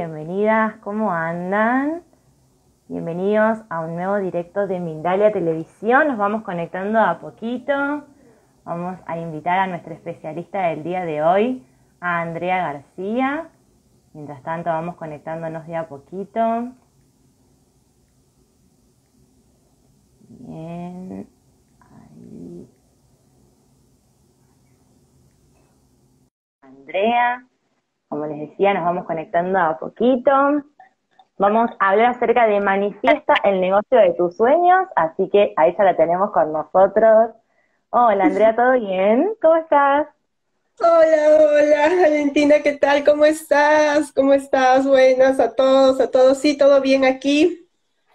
bienvenidas, ¿cómo andan? Bienvenidos a un nuevo directo de Mindalia Televisión. Nos vamos conectando a poquito. Vamos a invitar a nuestra especialista del día de hoy, a Andrea García. Mientras tanto vamos conectándonos de a poquito. Bien, ahí. Andrea, como les decía, nos vamos conectando a poquito. Vamos a hablar acerca de manifiesta el negocio de tus sueños, así que a ella la tenemos con nosotros. Hola Andrea, ¿todo bien? ¿Cómo estás? Hola, hola, Valentina, ¿qué tal? ¿Cómo estás? ¿Cómo estás? Buenas a todos, a todos. Sí, todo bien aquí.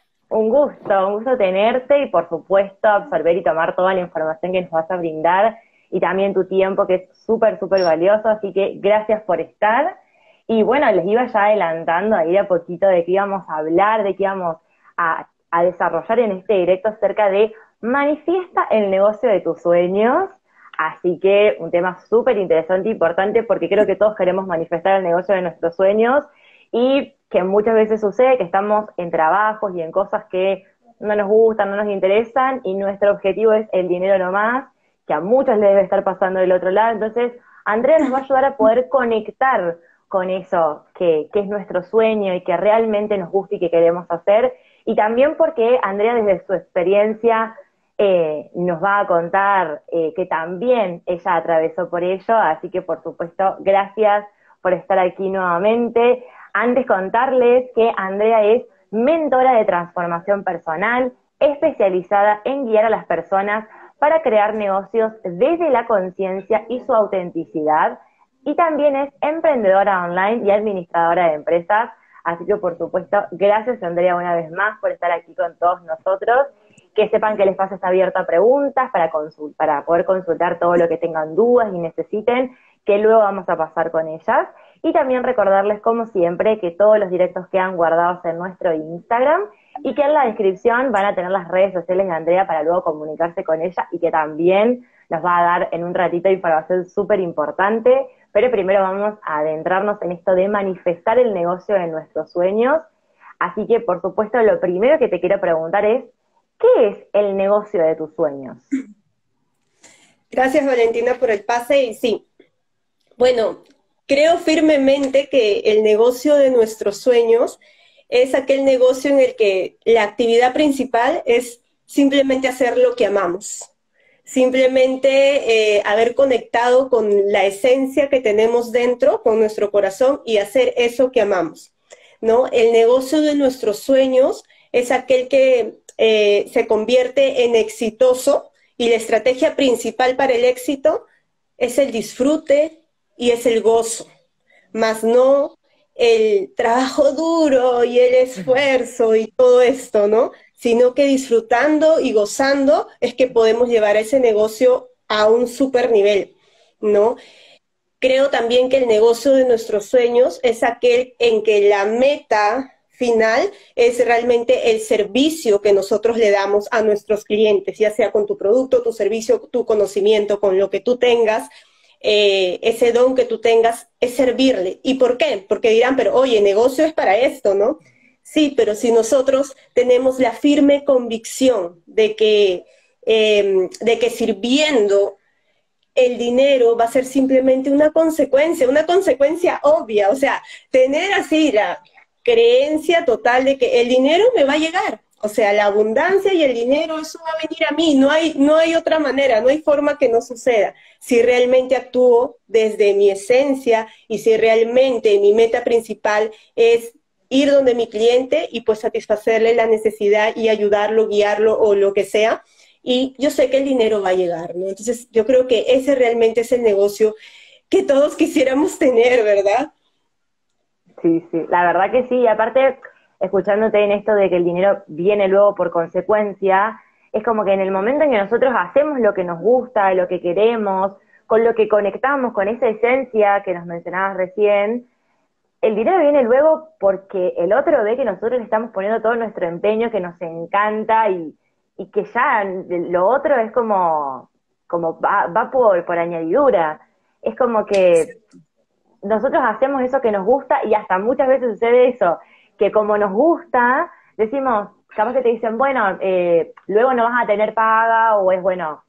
Un gusto tenerte y por supuesto absorber y tomar toda la información que nos vas a brindar y también tu tiempo que es súper, súper valioso, así que gracias por estar. Y bueno, les iba ya adelantando ahí de a poquito de qué íbamos a hablar, de qué íbamos a desarrollar en este directo acerca de manifiesta el negocio de tus sueños. Así que un tema súper interesante e importante porque creo que todos queremos manifestar el negocio de nuestros sueños y que muchas veces sucede que estamos en trabajos y en cosas que no nos gustan, no nos interesan y nuestro objetivo es el dinero nomás, que a muchos les debe estar pasando del otro lado. Entonces, Andrea nos va a ayudar a poder conectar con eso que es nuestro sueño y que realmente nos gusta y que queremos hacer. Y también porque Andrea desde su experiencia nos va a contar que también ella atravesó por ello, así que por supuesto, gracias por estar aquí nuevamente. Antes contarles que Andrea es mentora de transformación personal, especializada en guiar a las personas para crear negocios desde la conciencia y su autenticidad, y también es emprendedora online y administradora de empresas. Así que por supuesto, gracias Andrea una vez más por estar aquí con todos nosotros. Que sepan que el espacio está abierto a preguntas para poder consultar todo lo que tengan dudas y necesiten, que luego vamos a pasar con ellas. Y también recordarles, como siempre, que todos los directos quedan guardados en nuestro Instagram y que en la descripción van a tener las redes sociales de Andrea para luego comunicarse con ella y que también nos va a dar en un ratito información súper importante. Pero primero vamos a adentrarnos en esto de manifestar el negocio de nuestros sueños. Así que, por supuesto, lo primero que te quiero preguntar es, ¿qué es el negocio de tus sueños? Gracias, Valentina, por el pase. Y sí, bueno, creo firmemente que el negocio de nuestros sueños es aquel negocio en el que la actividad principal es simplemente hacer lo que amamos. Simplemente haber conectado con la esencia que tenemos dentro, con nuestro corazón y hacer eso que amamos, ¿no? El negocio de nuestros sueños es aquel que se convierte en exitoso y la estrategia principal para el éxito es el disfrute y es el gozo, más no el trabajo duro y el esfuerzo y todo esto, ¿no? Sino que disfrutando y gozando es que podemos llevar ese negocio a un super nivel, ¿no? Creo también que el negocio de nuestros sueños es aquel en que la meta final es realmente el servicio que nosotros le damos a nuestros clientes, ya sea con tu producto, tu servicio, tu conocimiento, con lo que tú tengas, ese don que tú tengas, es servirle. ¿Y por qué? Porque dirán, pero oye, negocio es para esto, ¿no? Sí, pero si nosotros tenemos la firme convicción de que sirviendo el dinero va a ser simplemente una consecuencia obvia, o sea, tener así la creencia total de que el dinero me va a llegar, o sea, la abundancia y el dinero, eso va a venir a mí, no hay otra manera, no hay forma que no suceda. Si realmente actúo desde mi esencia y si realmente mi meta principal es ir donde mi cliente y pues satisfacerle la necesidad y ayudarlo, guiarlo o lo que sea, y yo sé que el dinero va a llegar, ¿no? Entonces, yo creo que ese realmente es el negocio que todos quisiéramos tener, ¿verdad? Sí, sí, la verdad que sí, y aparte, escuchándote en esto de que el dinero viene luego por consecuencia, es como que en el momento en que nosotros hacemos lo que nos gusta, lo que queremos, con lo que conectamos, con esa esencia que nos mencionabas recién, el dinero viene luego porque el otro ve que nosotros le estamos poniendo todo nuestro empeño, que nos encanta y que ya lo otro es como va por añadidura. Es como que nosotros hacemos eso que nos gusta y hasta muchas veces sucede eso, que como nos gusta, decimos, capaz que te dicen, bueno, luego no vas a tener paga o es, bueno,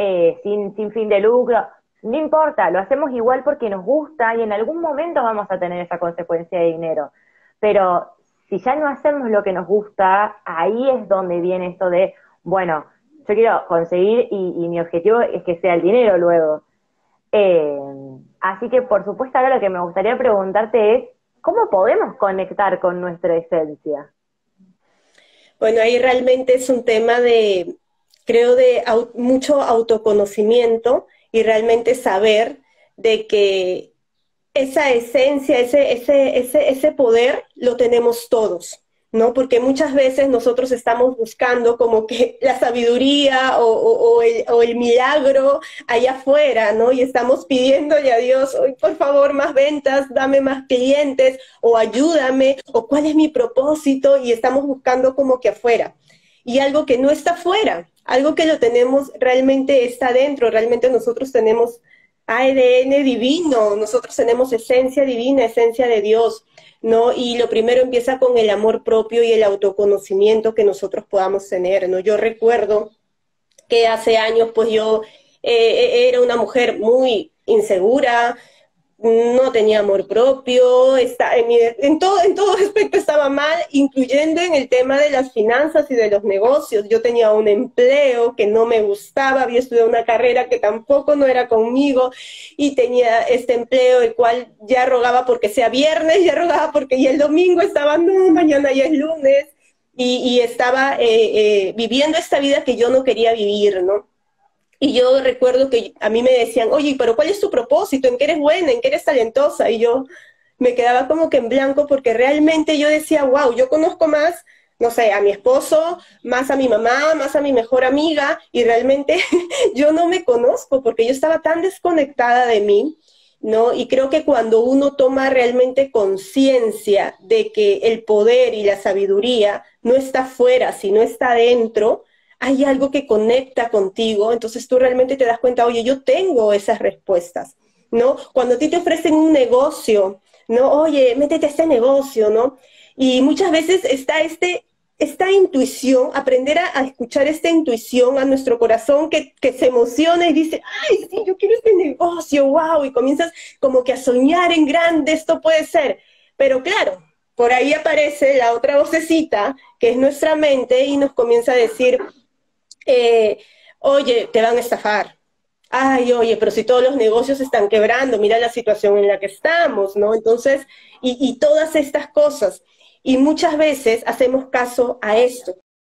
sin fin de lucro. No importa, lo hacemos igual porque nos gusta y en algún momento vamos a tener esa consecuencia de dinero. Pero si ya no hacemos lo que nos gusta, ahí es donde viene esto de, bueno, yo quiero conseguir y mi objetivo es que sea el dinero luego. Eh, Así que, por supuesto, ahora lo que me gustaría preguntarte es, ¿cómo podemos conectar con nuestra esencia? Bueno, ahí realmente es un tema de, creo, de mucho autoconocimiento y realmente saber de que esa esencia, ese poder lo tenemos todos, ¿no? Porque muchas veces nosotros estamos buscando como que la sabiduría o el milagro allá afuera, ¿no? Y estamos pidiéndole a Dios, "Ay, por favor, más ventas, dame más clientes, o ayúdame, o cuál es mi propósito", y estamos buscando como que afuera. Y algo que no está afuera, algo que lo tenemos realmente está dentro, realmente nosotros tenemos ADN divino, nosotros tenemos esencia divina, esencia de Dios, ¿no? Y lo primero empieza con el amor propio y el autoconocimiento que nosotros podamos tener, ¿no? Yo recuerdo que hace años, pues yo era una mujer muy insegura, no tenía amor propio, en todo aspecto estaba mal, incluyendo en el tema de las finanzas y de los negocios. Yo tenía un empleo que no me gustaba, había estudiado una carrera que tampoco no era conmigo y tenía este empleo el cual ya rogaba porque sea viernes, ya rogaba porque ya el domingo estaba, no, mañana ya es lunes, y estaba viviendo esta vida que yo no quería vivir, ¿no? Y yo recuerdo que a mí me decían, oye, pero ¿cuál es tu propósito? ¿En qué eres buena? ¿En qué eres talentosa? Y yo me quedaba como que en blanco porque realmente yo decía, wow, yo conozco más, no sé, a mi esposo, más a mi mamá, más a mi mejor amiga, y realmente yo no me conozco porque yo estaba tan desconectada de mí, ¿no? Y creo que cuando uno toma realmente conciencia de que el poder y la sabiduría no está fuera, sino está dentro, hay algo que conecta contigo, entonces tú realmente te das cuenta, oye, yo tengo esas respuestas, ¿no? Cuando a ti te ofrecen un negocio, ¿no? Oye, métete a este negocio, ¿no? Y muchas veces está esta intuición, aprender a escuchar esta intuición a nuestro corazón que se emociona y dice, ay, sí, yo quiero este negocio, wow, y comienzas como que a soñar en grande, esto puede ser. Pero claro, por ahí aparece la otra vocecita, que es nuestra mente, y nos comienza a decir, eh, oye, te van a estafar. Ay, oye, pero si todos los negocios están quebrando, mira la situación en la que estamos, ¿no? Entonces, y todas estas cosas. Y muchas veces hacemos caso a esto.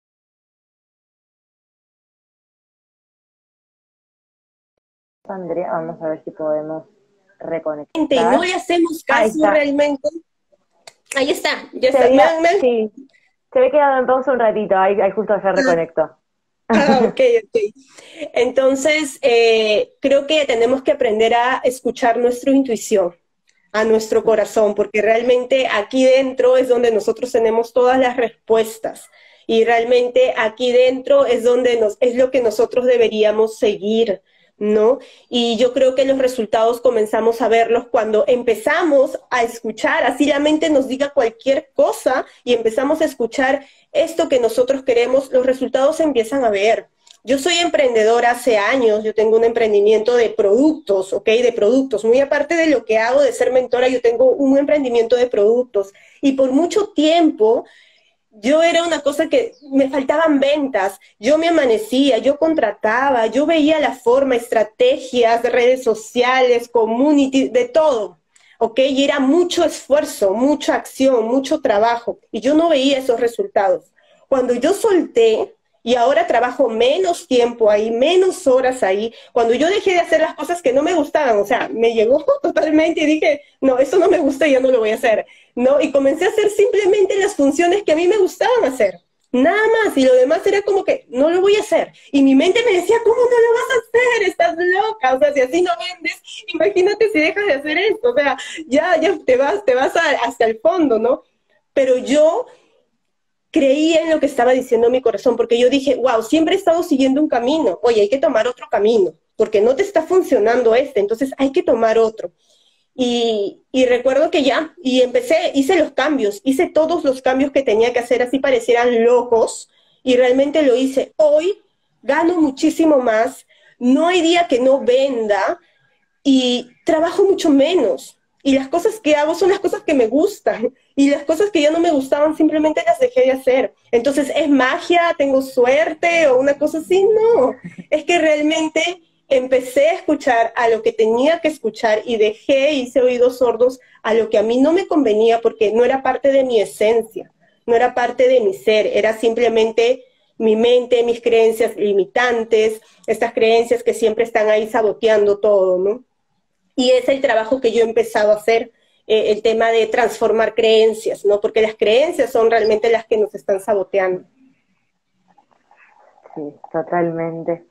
Andrea, vamos a ver si podemos Y no reconectar. le hacemos Ahí caso está. realmente. Ahí está, ya Se está. sí, se ve quedado en pausa un ratito, ahí justo ya reconectó. Ok, ok. Entonces, creo que tenemos que aprender a escuchar nuestra intuición, a nuestro corazón, porque realmente aquí dentro es donde nosotros tenemos todas las respuestas y realmente aquí dentro es donde es lo que nosotros deberíamos seguir, ¿no? Y yo creo que los resultados comenzamos a verlos cuando empezamos a escuchar, así la mente nos diga cualquier cosa y empezamos a escuchar esto que nosotros queremos, los resultados se empiezan a ver. Yo soy emprendedora hace años, yo tengo un emprendimiento de productos, ¿ok? De productos. Muy aparte de lo que hago de ser mentora, yo tengo un emprendimiento de productos. Y por mucho tiempo yo era una cosa que me faltaban ventas. Yo me amanecía, yo contrataba, yo veía la forma, estrategias, redes sociales, community, de todo. ¿Ok? Y era mucho esfuerzo, mucha acción, mucho trabajo. Y yo no veía esos resultados. Cuando yo solté y ahora trabajo menos tiempo ahí, menos horas ahí, cuando yo dejé de hacer las cosas que no me gustaban, o sea, me llegó totalmente y dije, no, esto no me gusta y ya no lo voy a hacer, ¿no? Y comencé a hacer simplemente las funciones que a mí me gustaban hacer. Nada más, y lo demás era como que no lo voy a hacer. Y mi mente me decía, ¿cómo no lo vas a hacer? Estás loca, o sea, si así no vendes, imagínate si dejas de hacer esto, o sea, ya te vas hasta el fondo, ¿no? Pero yo creía en lo que estaba diciendo mi corazón, porque yo dije, wow, siempre he estado siguiendo un camino, oye, hay que tomar otro camino, porque no te está funcionando este, entonces hay que tomar otro. Y recuerdo que hice los cambios, hice todos los cambios que tenía que hacer, así parecieran locos, y realmente lo hice. Hoy gano muchísimo más, no hay día que no venda, y trabajo mucho menos. Y las cosas que hago son las cosas que me gustan. Y las cosas que ya no me gustaban simplemente las dejé de hacer. Entonces, ¿es magia? ¿Tengo suerte? ¿O una cosa así? No. Es que realmente empecé a escuchar a lo que tenía que escuchar y hice oídos sordos a lo que a mí no me convenía porque no era parte de mi esencia, no era parte de mi ser, era simplemente mi mente, mis creencias limitantes, estas creencias que siempre están ahí saboteando todo, ¿no? Y es el trabajo que yo he empezado a hacer, el tema de transformar creencias, ¿no? Porque las creencias son realmente las que nos están saboteando. Sí, totalmente.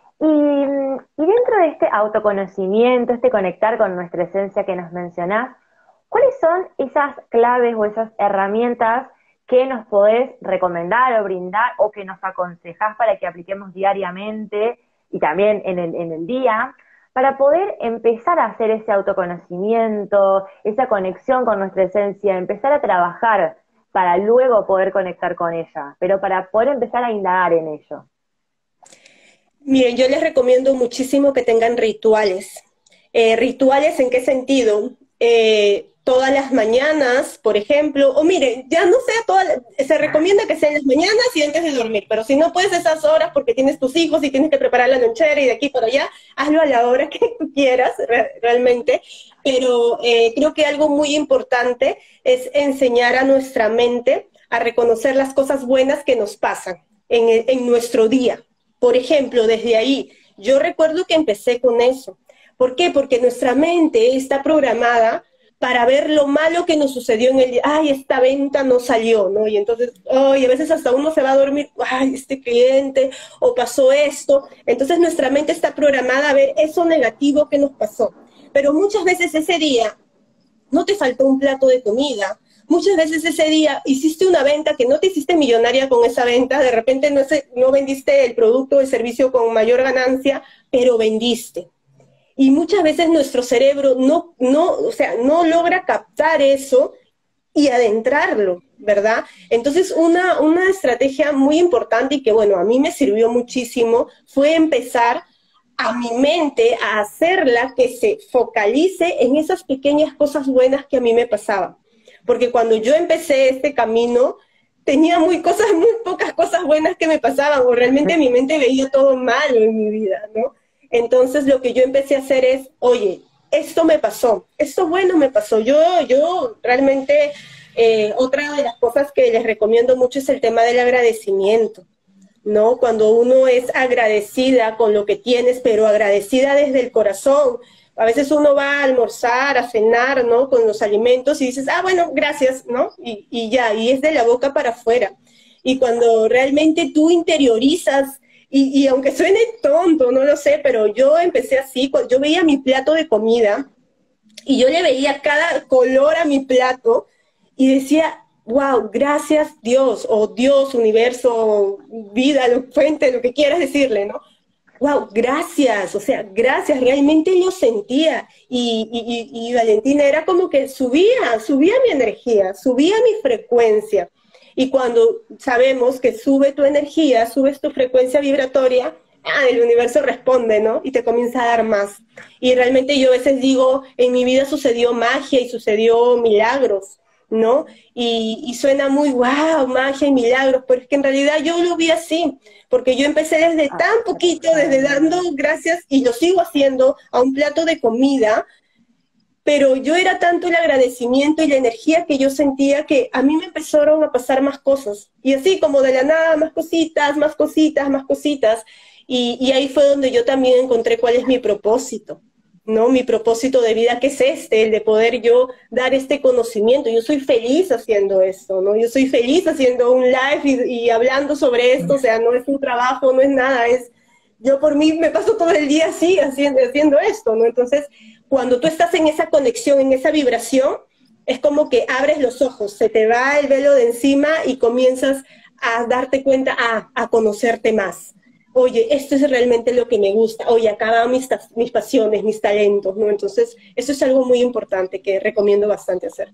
Y dentro de este autoconocimiento, este conectar con nuestra esencia que nos mencionás, ¿cuáles son esas claves o esas herramientas que nos podés recomendar o brindar o que nos aconsejás para que apliquemos diariamente y también en el día, para poder empezar a hacer ese autoconocimiento, esa conexión con nuestra esencia, empezar a trabajar para luego poder conectar con ella, pero para poder empezar a indagar en ello? Miren, yo les recomiendo muchísimo que tengan rituales. ¿Rituales en qué sentido? Todas las mañanas, por ejemplo, o miren, ya no sé, se recomienda que sean las mañanas y antes de dormir, pero si no puedes esas horas porque tienes tus hijos y tienes que preparar la lonchera y de aquí para allá, hazlo a la hora que tú quieras, realmente. Pero creo que algo muy importante es enseñar a nuestra mente a reconocer las cosas buenas que nos pasan en nuestro día. Por ejemplo, desde ahí, yo recuerdo que empecé con eso. ¿Por qué? Porque nuestra mente está programada para ver lo malo que nos sucedió en el día. Ay, esta venta no salió, ¿no? Y entonces, ay, a veces hasta uno se va a dormir, ay, este cliente, o pasó esto. Entonces nuestra mente está programada a ver eso negativo que nos pasó. Pero muchas veces ese día no te faltó un plato de comida. Muchas veces ese día hiciste una venta que no te hiciste millonaria con esa venta, de repente no vendiste el producto o el servicio con mayor ganancia, pero vendiste. Y muchas veces nuestro cerebro no logra captar eso y adentrarlo, ¿verdad? Entonces una estrategia muy importante y que, bueno, a mí me sirvió muchísimo fue empezar a mi mente a hacerla que se focalice en esas pequeñas cosas buenas que a mí me pasaban. Porque cuando yo empecé este camino, tenía muy pocas cosas buenas que me pasaban, o realmente mi mente veía todo malo en mi vida, ¿no? Entonces lo que yo empecé a hacer es, oye, esto me pasó, esto bueno me pasó. Yo realmente, otra de las cosas que les recomiendo mucho es el tema del agradecimiento, ¿no? Cuando uno es agradecida con lo que tienes, pero agradecida desde el corazón. A veces uno va a almorzar, a cenar, ¿no? Con los alimentos y dices, ah, bueno, gracias, ¿no? Y ya, y es de la boca para afuera. Y cuando realmente tú interiorizas, y aunque suene tonto, no lo sé, pero yo empecé así, yo veía mi plato de comida y yo le veía cada color a mi plato y decía, wow, gracias Dios, o Dios, universo, vida, fuente, lo que quieras decirle, ¿no? Wow, gracias, o sea, gracias, realmente lo sentía. Y Valentina era como que subía mi energía, subía mi frecuencia. Y cuando sabemos que sube tu energía, subes tu frecuencia vibratoria, el universo responde, ¿no? Y te comienza a dar más. Y realmente yo a veces digo, en mi vida sucedió magia y sucedió milagros, ¿no? Y suena muy, wow, magia y milagros, pero es que en realidad yo lo vi así, porque yo empecé desde tan poquito, desde dando gracias, y lo sigo haciendo, a un plato de comida, pero yo era tanto el agradecimiento y la energía que yo sentía que a mí me empezaron a pasar más cosas. Y así como de la nada, más cositas, más cositas, más cositas. Y ahí fue donde yo también encontré cuál es mi propósito, ¿no? Mi propósito de vida, que es el de poder yo dar este conocimiento. Yo soy feliz haciendo esto, ¿no? Yo soy feliz haciendo un live y hablando sobre esto. O sea, no es un trabajo, no es nada, yo por mí me paso todo el día así, haciendo esto, ¿no? Entonces, cuando tú estás en esa conexión, en esa vibración, es como que abres los ojos, se te va el velo de encima y comienzas a darte cuenta, a conocerte más, oye, esto es realmente lo que me gusta, oye, acá van mis pasiones, mis talentos, ¿no? Entonces, eso es algo muy importante que recomiendo bastante hacer.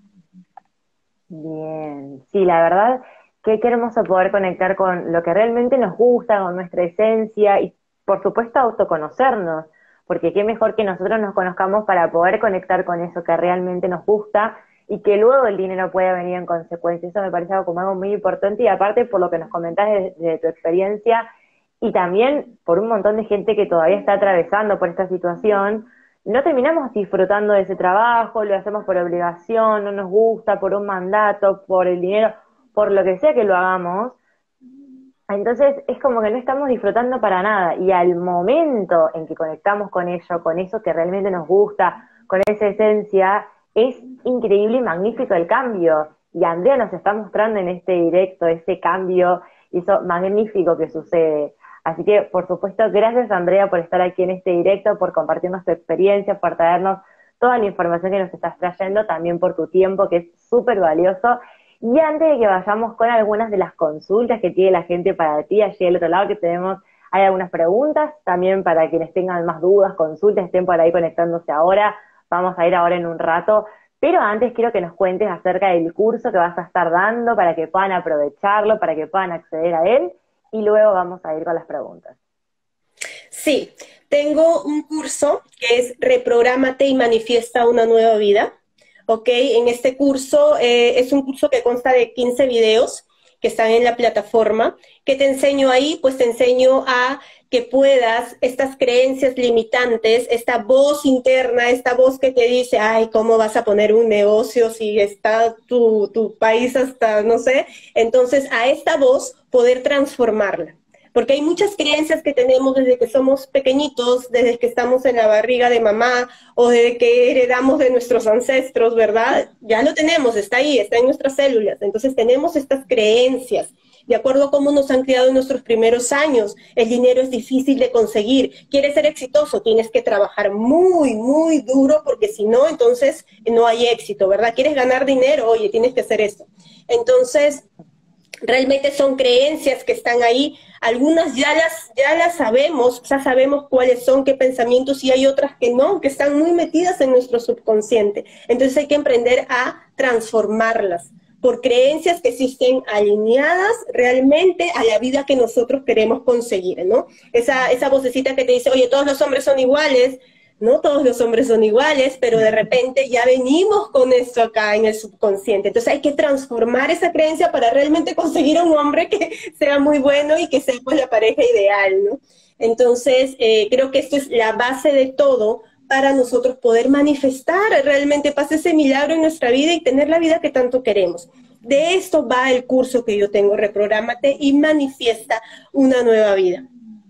Bien, sí, la verdad que qué hermoso poder conectar con lo que realmente nos gusta, con nuestra esencia y por supuesto autoconocernos, porque qué mejor que nosotros nos conozcamos para poder conectar con eso que realmente nos gusta y que luego el dinero pueda venir en consecuencia. Eso me parece algo como algo muy importante y aparte por lo que nos comentás de tu experiencia y también por un montón de gente que todavía está atravesando por esta situación, no terminamos disfrutando de ese trabajo, lo hacemos por obligación, no nos gusta, por un mandato, por el dinero, por lo que sea que lo hagamos. Entonces es como que no estamos disfrutando para nada y al momento en que conectamos con ello, con eso que realmente nos gusta, con esa esencia, es increíble y magnífico el cambio. Y Andrea nos está mostrando en este directo ese cambio y eso magnífico que sucede. Así que, por supuesto, gracias Andrea por estar aquí en este directo, por compartirnos tu experiencia, por traernos toda la información que nos estás trayendo, también por tu tiempo, que es súper valioso. Y antes de que vayamos con algunas de las consultas que tiene la gente para ti, allí del otro lado que tenemos, hay algunas preguntas, también para quienes tengan más dudas, consultas, estén por ahí conectándose ahora, vamos a ir ahora en un rato, pero antes quiero que nos cuentes acerca del curso que vas a estar dando para que puedan aprovecharlo, para que puedan acceder a él, y luego vamos a ir con las preguntas. Sí, tengo un curso que es Reprográmate y manifiesta una nueva vida. ¿Ok? En este curso es un curso que consta de 15 videos que están en la plataforma. ¿Qué te enseño ahí? Pues te enseño a que puedas estas creencias limitantes, esta voz interna, esta voz que te dice, ay, ¿cómo vas a poner un negocio si está tu país hasta, no sé? Entonces, a esta voz poder transformarla. Porque hay muchas creencias que tenemos desde que somos pequeñitos, desde que estamos en la barriga de mamá o desde que heredamos de nuestros ancestros, ¿verdad? Ya lo tenemos, está ahí, está en nuestras células. Entonces tenemos estas creencias. De acuerdo a cómo nos han criado en nuestros primeros años, el dinero es difícil de conseguir. ¿Quieres ser exitoso? Tienes que trabajar muy, muy duro porque si no, entonces no hay éxito, ¿verdad? ¿Quieres ganar dinero? Oye, tienes que hacer esto. Entonces, realmente son creencias que están ahí, algunas ya las sabemos, ya sabemos cuáles son, qué pensamientos, y hay otras que no, que están muy metidas en nuestro subconsciente. Entonces hay que aprender a transformarlas por creencias que existen alineadas realmente a la vida que nosotros queremos conseguir, ¿no? Esa vocecita que te dice, oye, todos los hombres son iguales. No todos los hombres son iguales, pero de repente ya venimos con esto acá en el subconsciente. Entonces hay que transformar esa creencia para realmente conseguir un hombre que sea muy bueno y que sea pues la pareja ideal, ¿no? Entonces creo que esto es la base de todo para nosotros poder manifestar realmente, pase ese milagro en nuestra vida y tener la vida que tanto queremos. De esto va el curso que yo tengo, Reprográmate y manifiesta una nueva vida.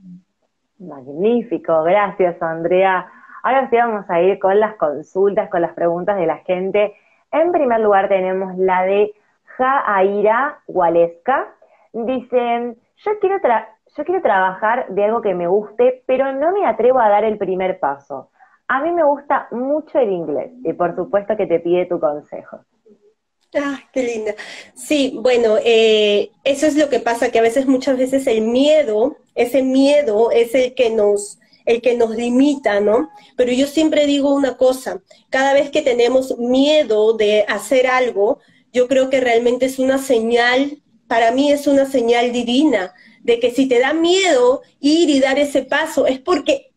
Magnífico, gracias Andrea. Ahora sí vamos a ir con las consultas, con las preguntas de la gente. En primer lugar tenemos la de Jaira Waleska. Dice, yo quiero trabajar de algo que me guste, pero no me atrevo a dar el primer paso. A mí me gusta mucho el inglés y por supuesto que te pide tu consejo. Ah, qué linda. Sí, bueno, eso es lo que pasa, que a veces, muchas veces ese miedo es el que nos limita, ¿no? Pero yo siempre digo una cosa, cada vez que tenemos miedo de hacer algo, yo creo que realmente es una señal, para mí es una señal divina, de que si te da miedo ir y dar ese paso, es porque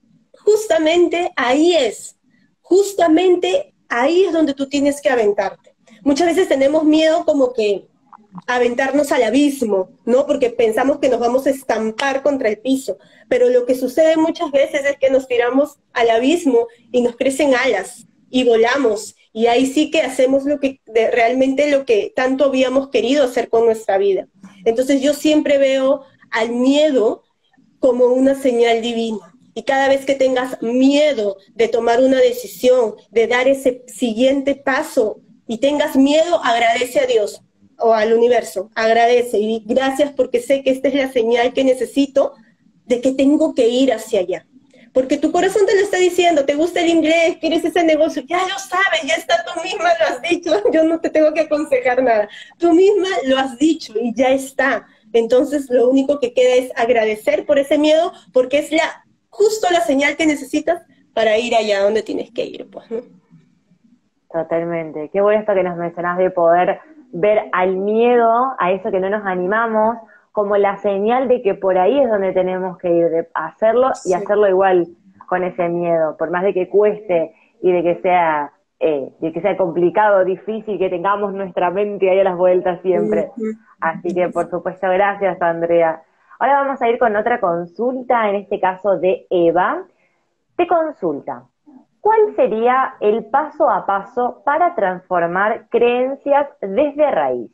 justamente ahí es donde tú tienes que aventarte. Muchas veces tenemos miedo como que aventarnos al abismo, ¿no? Porque pensamos que nos vamos a estampar contra el piso, pero lo que sucede muchas veces es que nos tiramos al abismo y nos crecen alas y volamos, y ahí sí que hacemos realmente lo que tanto habíamos querido hacer con nuestra vida. Entonces yo siempre veo al miedo como una señal divina. Y cada vez que tengas miedo de tomar una decisión, de dar ese siguiente paso, y tengas miedo, agradece a Dios o al universo, agradece y gracias porque sé que esta es la señal que necesito de que tengo que ir hacia allá. Porque tu corazón te lo está diciendo, te gusta el inglés, quieres ese negocio, ya lo sabes, ya está, tú misma lo has dicho, yo no te tengo que aconsejar nada, tú misma lo has dicho y ya está. Entonces lo único que queda es agradecer por ese miedo, porque es justo la señal que necesitas para ir allá donde tienes que ir, pues, ¿no? Totalmente. Qué bueno esto que nos mencionás de poder ver al miedo, a eso que no nos animamos, como la señal de que por ahí es donde tenemos que ir, de hacerlo y Sí. hacerlo igual con ese miedo, por más de que cueste y de que sea complicado, difícil, que tengamos nuestra mente ahí a las vueltas siempre. Ujú. Así que, por supuesto, gracias, Andrea. Ahora vamos a ir con otra consulta, en este caso de Eva. Te consulta, ¿cuál sería el paso a paso para transformar creencias desde raíz?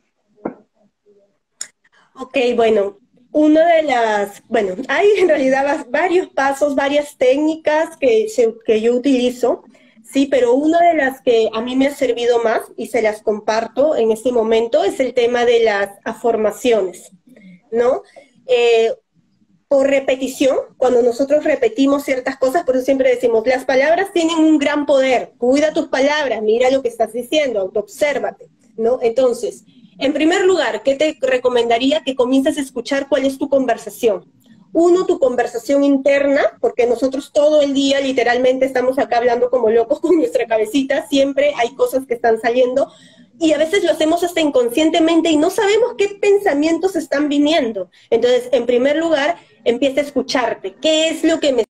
Ok, bueno, bueno, hay en realidad varios pasos, varias técnicas que yo utilizo, sí, pero una de las que a mí me ha servido más y se las comparto en este momento es el tema de las afirmaciones, ¿no? Eh, por repetición, cuando nosotros repetimos ciertas cosas, por eso siempre decimos, las palabras tienen un gran poder, cuida tus palabras, mira lo que estás diciendo, autoobsérvate, ¿no? Entonces, en primer lugar, ¿qué te recomendaría? Que comiences a escuchar cuál es tu conversación. Uno, tu conversación interna, porque nosotros todo el día literalmente estamos acá hablando como locos con nuestra cabecita, siempre hay cosas que están saliendo, y a veces lo hacemos hasta inconscientemente y no sabemos qué pensamientos están viniendo. Entonces, en primer lugar, empieza a escucharte. ¿Qué es lo que me...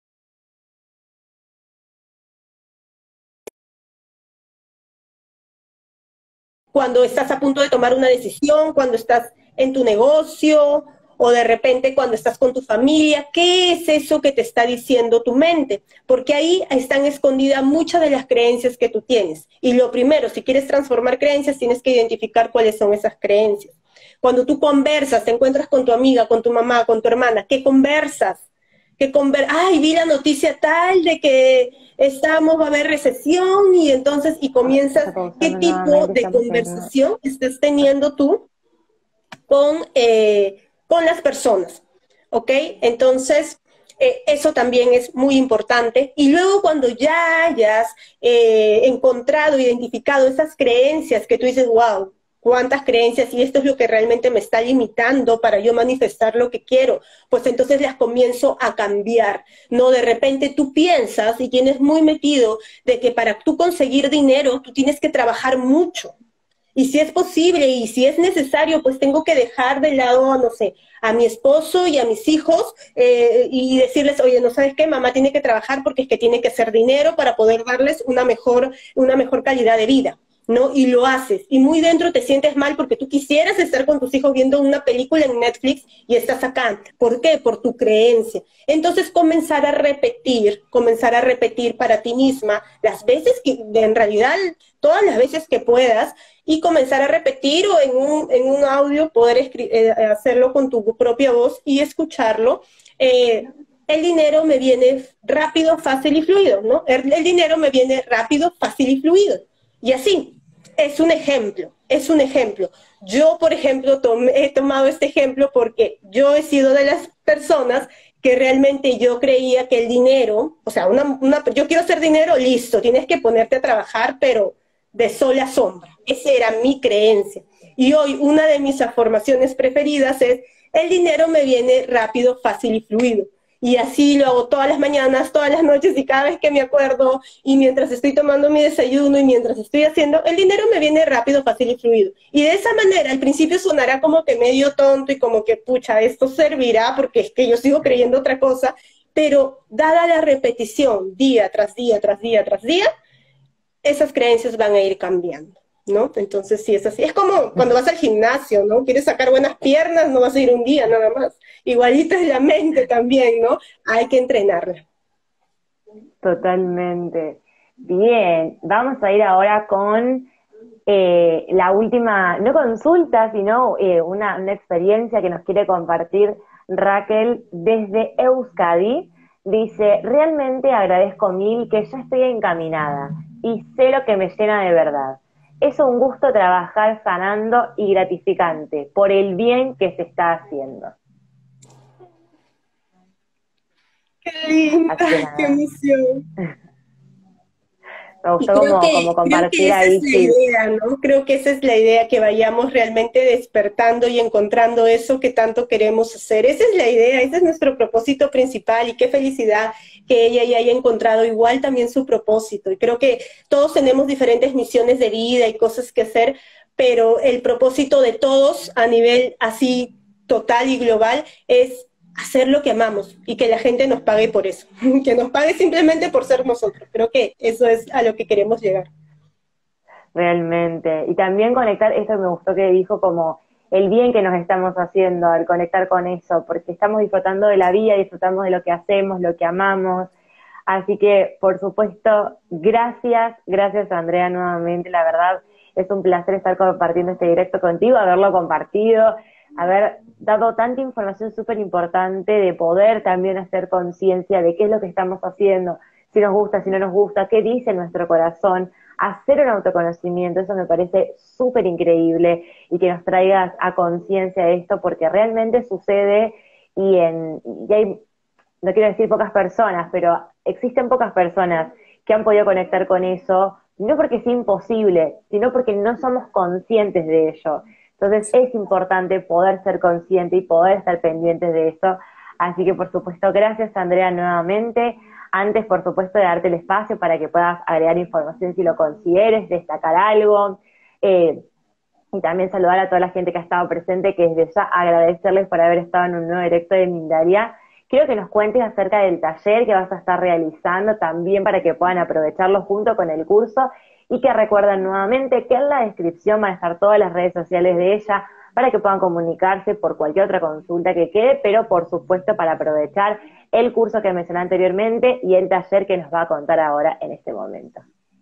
Cuando estás a punto de tomar una decisión, cuando estás en tu negocio o de repente cuando estás con tu familia, ¿qué es eso que te está diciendo tu mente? Porque ahí están escondidas muchas de las creencias que tú tienes. Y lo primero, si quieres transformar creencias, tienes que identificar cuáles son esas creencias. Cuando tú conversas, te encuentras con tu amiga, con tu mamá, con tu hermana, ¿qué conversas? Ay, vi la noticia tal de que va a haber recesión y entonces, y Está comienzas, ¿qué pausando tipo nuevamente, de estamos en... conversación estás teniendo tú con las personas? ¿Ok? Entonces, eso también es muy importante. Y luego cuando ya hayas encontrado, identificado esas creencias que tú dices, wow, cuántas creencias y esto es lo que realmente me está limitando para yo manifestar lo que quiero, pues entonces las comienzo a cambiar. No, de repente tú piensas y tienes muy metido de que para tú conseguir dinero tú tienes que trabajar mucho. Y si es posible y si es necesario, pues tengo que dejar de lado, no sé, a mi esposo y a mis hijos y decirles, oye, no sabes qué, mamá tiene que trabajar porque es que tiene que hacer dinero para poder darles una mejor calidad de vida, ¿no? Y lo haces. Y muy dentro te sientes mal porque tú quisieras estar con tus hijos viendo una película en Netflix y estás acá. ¿Por qué? Por tu creencia. Entonces comenzar a repetir para ti misma las veces que, en realidad, todas las veces que puedas, y comenzar a repetir o en un audio poder hacerlo con tu propia voz y escucharlo. El dinero me viene rápido, fácil y fluido, ¿no? El dinero me viene rápido, fácil y fluido. Y así, es un ejemplo, es un ejemplo. Yo, por ejemplo, he tomado este ejemplo porque yo he sido de las personas que realmente yo creía que el dinero, o sea, yo quiero hacer dinero, listo, tienes que ponerte a trabajar, pero de sol a sombra. Esa era mi creencia. Y hoy una de mis afirmaciones preferidas es, el dinero me viene rápido, fácil y fluido. Y así lo hago todas las mañanas, todas las noches y cada vez que me acuerdo y mientras estoy tomando mi desayuno y mientras estoy haciendo, el dinero me viene rápido, fácil y fluido. Y de esa manera al principio sonará como que medio tonto y como que, pucha, esto servirá porque es que yo sigo creyendo otra cosa, pero dada la repetición día tras día, tras día, tras día, esas creencias van a ir cambiando, ¿no? Entonces, sí, es así. Es como cuando vas al gimnasio, ¿no? Quieres sacar buenas piernas, no vas a ir un día nada más. Igualito es la mente también, ¿no? Hay que entrenarla. Totalmente. Bien, vamos a ir ahora con la última, no consulta, sino una experiencia que nos quiere compartir Raquel desde Euskadi. Dice, realmente agradezco mil que ya estoy encaminada y sé lo que me llena de verdad. Es un gusto trabajar sanando y gratificante por el bien que se está haciendo. Qué linda, Así que qué nada. emoción. Me Y gustó como creo que compartir esa ahí, es la sí. idea, ¿no? Creo que esa es la idea, que vayamos realmente despertando y encontrando eso que tanto queremos hacer. Esa es la idea, ese es nuestro propósito principal y qué felicidad que ella ya haya encontrado igual también su propósito. Y creo que todos tenemos diferentes misiones de vida y cosas que hacer, pero el propósito de todos a nivel así total y global es hacer lo que amamos y que la gente nos pague por eso, que nos pague simplemente por ser nosotros. Creo que eso es a lo que queremos llegar. Realmente. Y también conectar, esto me gustó que dijo como el bien que nos estamos haciendo al conectar con eso, porque estamos disfrutando de la vida, disfrutamos de lo que hacemos, lo que amamos. Así que, por supuesto, gracias Andrea nuevamente, la verdad es un placer estar compartiendo este directo contigo, haberlo compartido, haber dado tanta información súper importante, de poder también hacer conciencia de qué es lo que estamos haciendo, si nos gusta, si no nos gusta, qué dice nuestro corazón, hacer un autoconocimiento, eso me parece súper increíble y que nos traigas a conciencia esto porque realmente sucede y hay, no quiero decir pocas personas, pero existen pocas personas que han podido conectar con eso, no porque sea imposible, sino porque no somos conscientes de ello. Entonces es importante poder ser consciente y poder estar pendientes de eso. Así que por supuesto, gracias Andrea nuevamente. Antes, por supuesto, de darte el espacio para que puedas agregar información si lo consideres, destacar algo. Y también saludar a toda la gente que ha estado presente, que desde ya agradecerles por haber estado en un nuevo directo de Mindalia. Quiero que nos cuentes acerca del taller que vas a estar realizando también para que puedan aprovecharlo junto con el curso y que recuerden nuevamente que en la descripción van a estar todas las redes sociales de ella para que puedan comunicarse por cualquier otra consulta que quede, pero por supuesto para aprovechar el curso que mencioné anteriormente y el taller que nos va a contar ahora en este momento.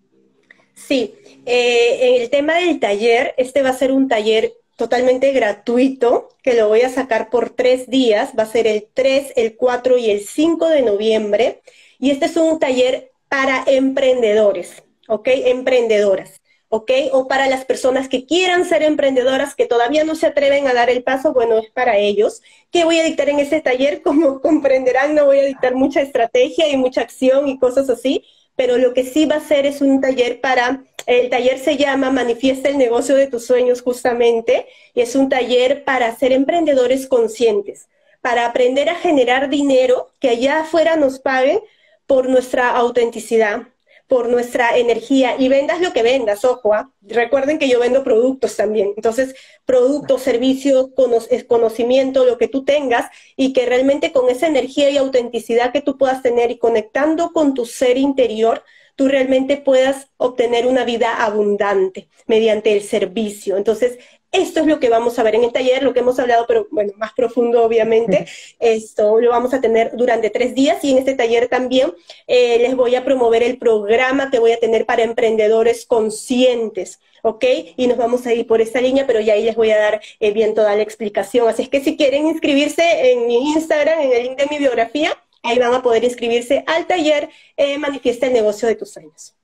Sí, en el tema del taller, este va a ser un taller totalmente gratuito, que lo voy a sacar por 3 días, va a ser el 3, el 4 y el 5 de noviembre, y este es un taller para emprendedores, ¿ok? Emprendedoras, ¿ok? O para las personas que quieran ser emprendedoras, que todavía no se atreven a dar el paso, bueno, es para ellos. ¿Qué voy a dictar en ese taller? Como comprenderán, no voy a dictar mucha estrategia y mucha acción y cosas así, pero lo que sí va a ser es un taller el taller se llama Manifiesta el negocio de tus sueños justamente, y es un taller para ser emprendedores conscientes, para aprender a generar dinero que allá afuera nos paguen por nuestra autenticidad, por nuestra energía, y vendas lo que vendas, ojo, ¿ah? Recuerden que yo vendo productos también, entonces productos, servicios, conocimiento, lo que tú tengas, y que realmente con esa energía y autenticidad que tú puedas tener y conectando con tu ser interior, tú realmente puedas obtener una vida abundante mediante el servicio. Entonces, esto es lo que vamos a ver en el taller, lo que hemos hablado, pero bueno, más profundo obviamente. Esto lo vamos a tener durante 3 días y en este taller también les voy a promover el programa que voy a tener para emprendedores conscientes. ¿Ok? Y nos vamos a ir por esta línea, pero ya ahí les voy a dar bien toda la explicación. Así es que si quieren inscribirse en mi Instagram, en el link de mi biografía, ahí van a poder inscribirse al taller Manifiesta el negocio de tus sueños.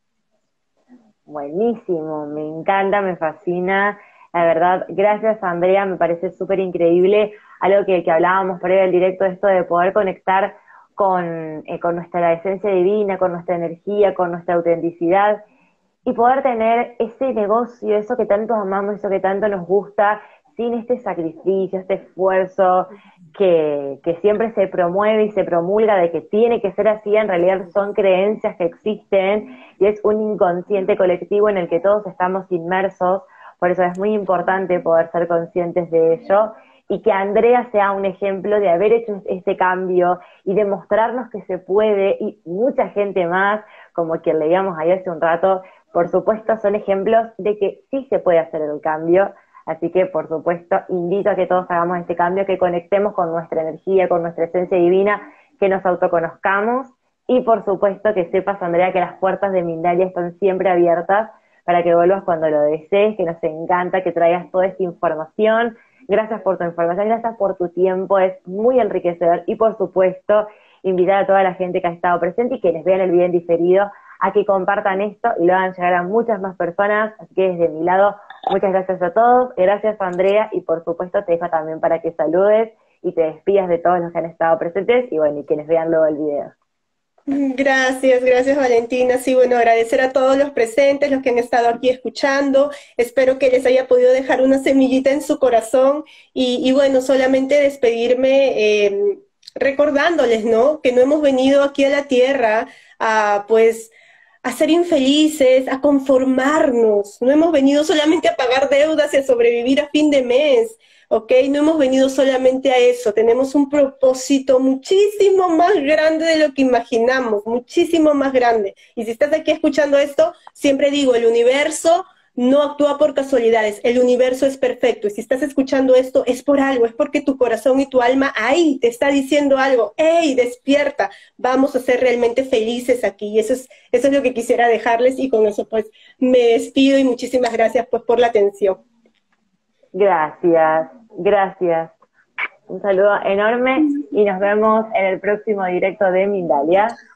Buenísimo, me encanta, me fascina. La verdad, gracias Andrea, me parece súper increíble. Algo que hablábamos por ahí del directo, esto de poder conectar con nuestra esencia divina, con nuestra energía, con nuestra autenticidad y poder tener ese negocio, eso que tanto amamos, eso que tanto nos gusta, sin este sacrificio, este esfuerzo que siempre se promueve y se promulga de que tiene que ser así, en realidad son creencias que existen y es un inconsciente colectivo en el que todos estamos inmersos, por eso es muy importante poder ser conscientes de ello y que Andrea sea un ejemplo de haber hecho este cambio y demostrarnos que se puede y mucha gente más, como quien leíamos ahí hace un rato, por supuesto son ejemplos de que sí se puede hacer el cambio. Así que, por supuesto, invito a que todos hagamos este cambio, que conectemos con nuestra energía, con nuestra esencia divina, que nos autoconozcamos y, por supuesto, que sepas, Andrea, que las puertas de Mindalia están siempre abiertas para que vuelvas cuando lo desees, que nos encanta que traigas toda esta información. Gracias por tu información, gracias por tu tiempo, es muy enriquecedor y, por supuesto, invitar a toda la gente que ha estado presente y quienes vean el video en diferido a que compartan esto y lo hagan llegar a muchas más personas. Así que desde mi lado, muchas gracias a todos, gracias Andrea y por supuesto te dejo también para que saludes y te despidas de todos los que han estado presentes y bueno, y quienes vean luego el video. Gracias, gracias Valentina. Sí, bueno, agradecer a todos los presentes, los que han estado aquí escuchando. Espero que les haya podido dejar una semillita en su corazón y bueno, solamente despedirme recordándoles, ¿no? Que no hemos venido aquí a la tierra a, pues, a ser infelices, a conformarnos. No hemos venido solamente a pagar deudas y a sobrevivir a fin de mes. ¿Ok? No hemos venido solamente a eso, tenemos un propósito muchísimo más grande de lo que imaginamos, muchísimo más grande. Y si estás aquí escuchando esto, siempre digo, el universo no actúa por casualidades, el universo es perfecto. Y si estás escuchando esto, es por algo, es porque tu corazón y tu alma ahí te está diciendo algo. ¡Ey, despierta! Vamos a ser realmente felices aquí. Y eso es lo que quisiera dejarles y con eso pues me despido y muchísimas gracias pues por la atención. Gracias, gracias. Un saludo enorme y nos vemos en el próximo directo de Mindalia.